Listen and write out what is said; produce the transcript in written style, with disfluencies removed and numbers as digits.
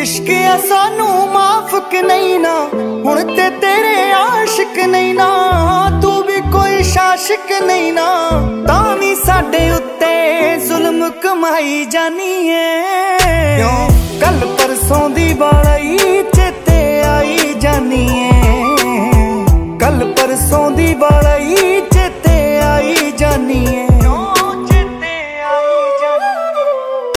इश्क आ सानू माफ कि नहीं ना, हुण ते तेरे आशिक नहीं ना। तू भी कोई शाशिक नहीं ना, तां साडे उत्ते जुल्म कमाई जानी है। क्यों कल परसों दी बालई चेते आई जानी है, कल परसों दी बालई चेते आई जानी है।